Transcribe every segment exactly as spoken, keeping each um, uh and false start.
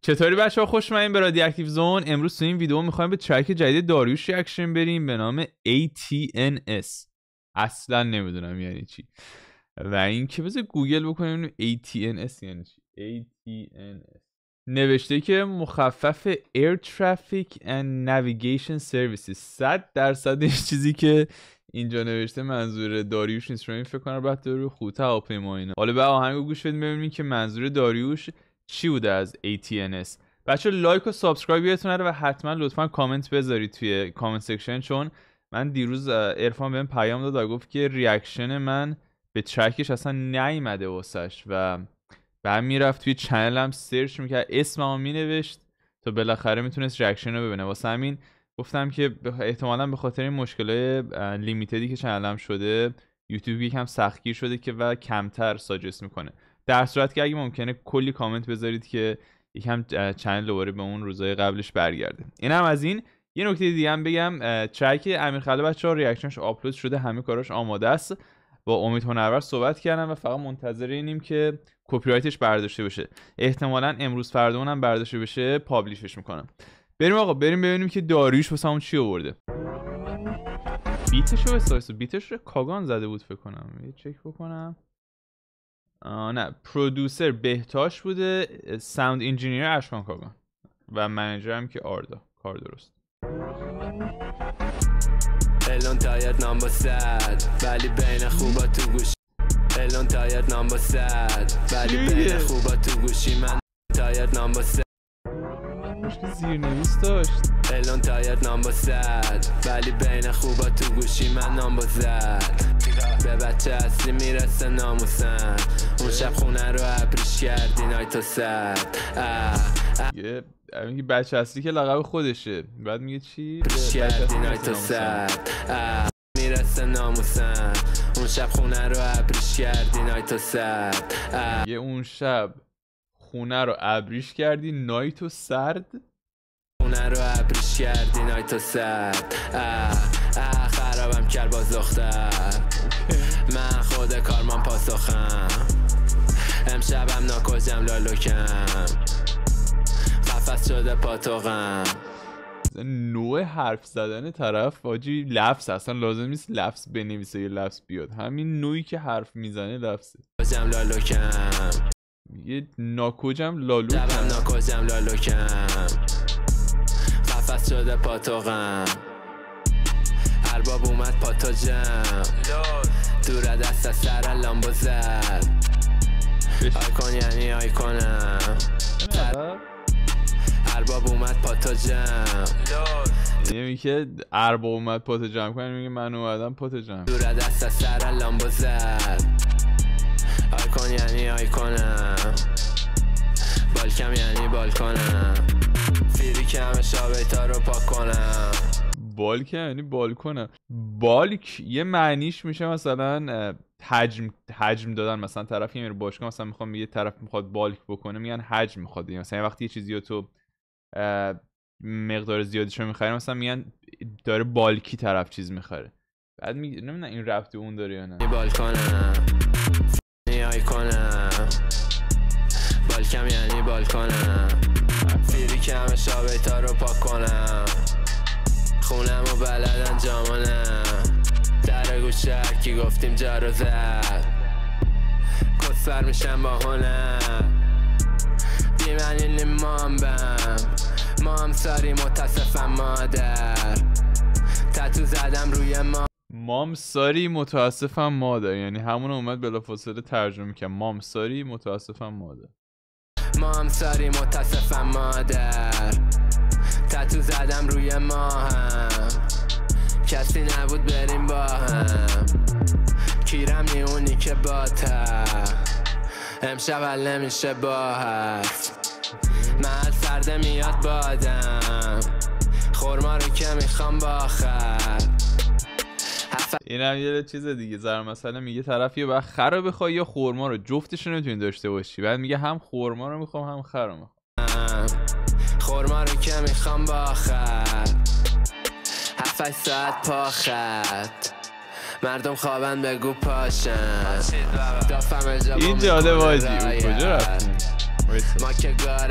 چطوری بچه‌ها؟ خوش اومدین به رادیواکتیو زون. امروز تو این ویدیو می‌خوایم به ترک جدید داریوش ریاکشن بریم به نام ای تی ان اس. اصلا نمیدونم یعنی چی. و این که بذار گوگل بکنیم ای تی ان اس یعنی چی. ای تی ان اس نوشته که مخفف Air Traffic and Navigation Services. صد درصد این چیزی که اینجا نوشته منظور داریوش نیست. این فکر کنم ربط داره به خطوط هواپیما اینا. حالا به آهنگو گوش بدیم ببینیم که منظور داریوش چی بوده از ای تی ان اس. بچه لایک و سابسکرایب یادتون نره و حتما لطفا کامنت بذارید توی کامنت سکشن، چون من دیروز عرفان بهم پیام داد و گفت که ریاکشن من به ترکش اصلا نیومده واسش و بعد میرفت توی چنلم سرچ میکرد، اسممو مینوشت تا بالاخره میتونست ریاکشن رو ببینه. واسه همین گفتم که احتمالاً به خاطر این مشکلای لیمیتدی که چنلم شده یوتیوب یکم سختگیر شده که و کمتر ساجست میکنه. در صورت که اگه ممکنه کلی کامنت بذارید که یکم چنل دوباره به اون روزای قبلش برگرده. اینم از این. یه نکته دیگه هم بگم، ترک امیرخله بچه‌ها ریاکشنش آپلود شده، همه کاراش آماده است. با امید هنرور صحبت کردم و فقط منتظر اینیم که کپی رایتش برداشته بشه. احتمالاً امروز فردا اونم برداشته بشه، پابلیشش میکنم. بریم آقا، بریم ببینیم که داریوش واسمون چی آورده. بیتشو بسازه، بیتش رو کاگان زده بود فکر کنم. یه چک بکنم. آه نه، پرودوسر بهتاش بوده، ساوند انجینیر اشکان کاگان و منیجرم که آردا. کار درست. الان تایید نامبر صد ولی بین خوبا تو گوشی. الان تایید نامبر صد ولی بین خوبا تو گوشی. من تایید نامبر صد مشکل زیرنویس داشت. الان تایید نامبر صد ولی بین خوبا تو گوشی. من نامبر زد به بچه اصلی میرسه ناموسن. اون شب خونه رو ابریش کردی نای تو صد. یه میگه بچه اصلی که لقب خودشه، بعد میگه چی؟ ابریش کردی نای تو صد میرسه ناموسن. اون شب خونه رو ابریش کردی نای تو صد. یه اون شب خونه رو ابریش کردی نایت و سرد. خونه رو ابریش کردی نایت و سرد. خرابم کرد باز دختر. من خود کارمان پاسخم. امشبم ناکجم لالوکم. قفص شده پاتوقم. نوع حرف زدن طرف واجی لفظ اصلا لازم نیست لفظ بنویسه یه لفظ بیاد، همین نوعی که حرف میزنه لفظه. کجم لالوکم. یه ناکجم لالوکم. شبم ناکجم لالوکم. قفص شده پاتوقم. ارباب اومد پاتوجم. دور دست از سر لامبو زد. آیکون یعنی آیکونم. ارباب اومد پاتو جمع. یه میگه ارباب اومد پاتو جمع کنه، میگه من اومدم پاتو جمع. دور دست از سر لامبو زد. آیکون یعنی آیکونم. بالکم یعنی بالکنم. فیری که همه شابیتا رو پاک کنم. بالک یعنی بالکنم. بالک یه معنیش میشه مثلا حجم حجم دادن. مثلا طرفی میره باشگاه، مثلا میخوام یه طرف میخواد بالک بکنه میگن حجم میخواد. مثلا وقتی یه چیزی رو تو مقدار زیادیشو میخری مثلا میگن داره بالکی طرف چیز میخره. بعد میگه نمیدونم این ربط اون داره یا نه. بالکنم یعنی آیکونم. بالکم یعنی بالکنم. فیری که همه شابیتا رو پاک کنم. خونم و بلدن جامانم. در گوشه هرکی گفتیم جا رو زد. کسفر میشم با هنر. بیمنیلی مامبم. مام ساری متاسفم مادر. تتو زدم روی ما. مام ساری متاسفم مادر یعنی همون اومد بلافاصله ترجمه کرد. مام ساری متاسفم مادر. مام ساری متاسفم مادر. تتو زدم روی ماهم. کسی نبود بریم با هم. کیرم نیونی که باتر. امشب حل نمیشه با حرف. محل سرده میاد بادم. خورما رو که میخوام باخر. این هم یه چیز دیگه زر مثلا میگه طرف یه وقت خر رو بخوای یا خورما رو، جفتش رو نمیتونی داشته باشی. بعد میگه هم خورما رو میخوام هم خر رو میخوام. خورما رو که میخوام باخر. هفت ساعت پا خط. مردم خوابن بگو پاشن. این جاده واجی او کجا رفتیم؟ ما که گا رفتیم.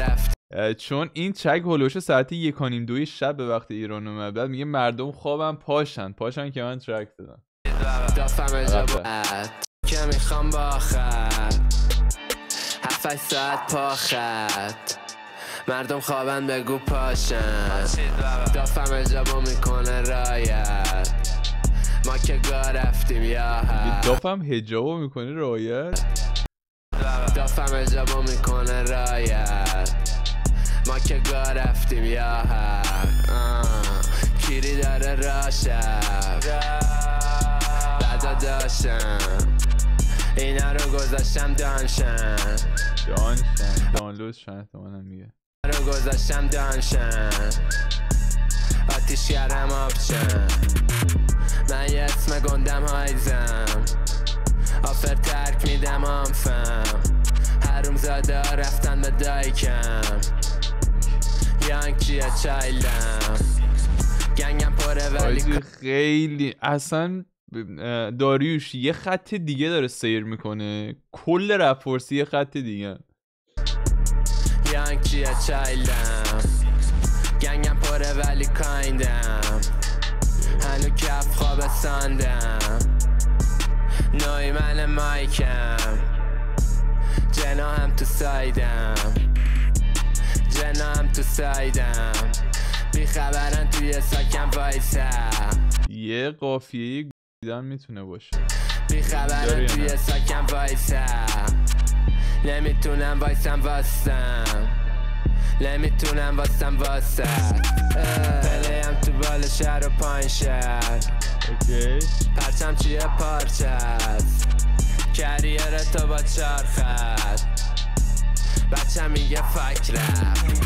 چون این ترک هولوش ساعت یک و نیم دوی شب به وقت ایران اومد، بعد میگه مردم خوابم پاشن پاشن که من ترک دادم. دافم اجابت که میخوام با خط هفت ساعت پا خط مردم خوابن بگو پاشن. دافم اجابو میکنه رایت ما که گاه رفتیم یا هر. دافم هجابو میکنه رایت دافم اجابو میکنه رایت ما که گاه رفتیم یا هر. کیری داره راشم بعدا داشتم اینا رو گذاشتم دانشن دانشن دانلود شن احتمالا میگه رو گذاشتم دانشن آتیش گرم آبچن. من یه اسم گندم هایزم آفر ترک میدم آنفم هروم زاده رفتن به دایکم یانکیه چایلم گنگم پره ولی خیلی اصلا داریوش یه خط دیگه داره سیر میکنه، کل رپورسی یه خط دیگه. یانکیه چایلم گنگم پره ولی کایندم هنو کف خواب ساندم نوی من مایکم جنا هم تو سایدم جنا هم تو سایدم بی خبرن توی ساکم وایسم یه قافیه گیدن میتونه باشه بی خبرن توی ساکم وایسم نمیتونم وایسم واستم نمیتونم واستم واستم پلیم تو بال شهر و پایین شهر پرچم چیه پارچه است کریر تو با چار خط بچه میگه فاک رپ.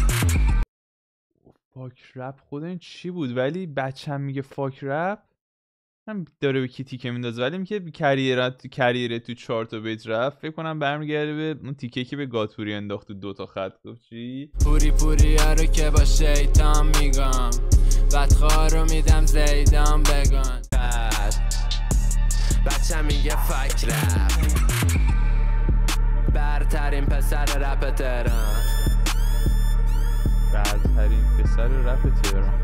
فاک رپ خود این چی بود؟ ولی بچه هم میگه فاک رپ هم داره به کی تیکه میندازه، ولی میگه کریر کریر تو چهار تا بیت رپ فکر کنم برمیگرده به اون تیکه که به گاتوری انداخت تو دو تا خط. گفت چی؟ پوری پوری ها رو که با شیطان میگم بدخواه رو میدم زیدان بگن بچه میگه فاک رپ برترین پسر رپ تهران برترین پسر رپ تهران.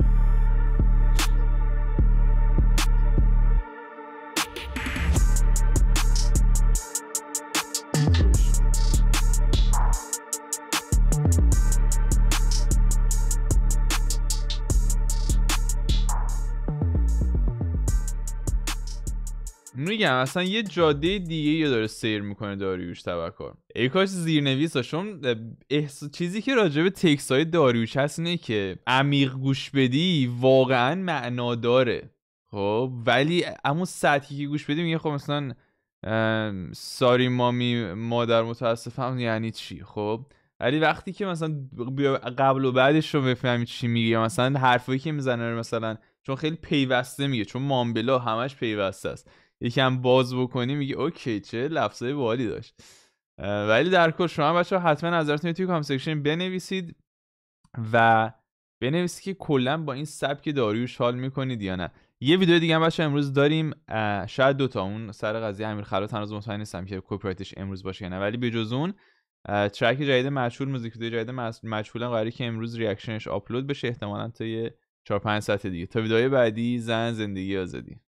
میگم اصلا یه جاده دیگه یا داره سیر میکنه داریوش توکر. ای کاش زیرنویس ها، چون احس... چیزی که راجع به تکست های داریوش هست اینه که عمیق گوش بدی واقعا معنا داره خب، ولی اما سطحی که گوش بدی میگه خب مثلا ساری مامی مادر متاسفم یعنی چی خب، ولی وقتی که مثلا قبل و بعدش رو بفهمی چی میگه، مثلا حرفایی که میزنه مثلا چون خیلی پیوسته میگه، چون مامبلا همش پیوسته است، یکم باز بکنی میگه اوکی چه لفظای باحالی داشت. ولی در کل شما بچه‌ها حتما نظرتون رو توی کامنت سکشن بنویسید و بنویسید که کلا با این سبک داریوش حال میکنید یا نه. یه ویدیو دیگه هم بچه‌ها امروز داریم، شاید دوتا، اون سر قضیه امیر خلوت هنوز مطمئن نیستم که کپی رایتش امروز باشه یا نه، ولی بجز اون ترک جدید مجهول، موزیک ویدیو جدید مجهول قراره که امروز ریاکشنش آپلود بشه، احتمالاً تا یه چهار پنج ساعت دیگه. تا ویدیوهای بعدی، زن، زندگی، آزادی.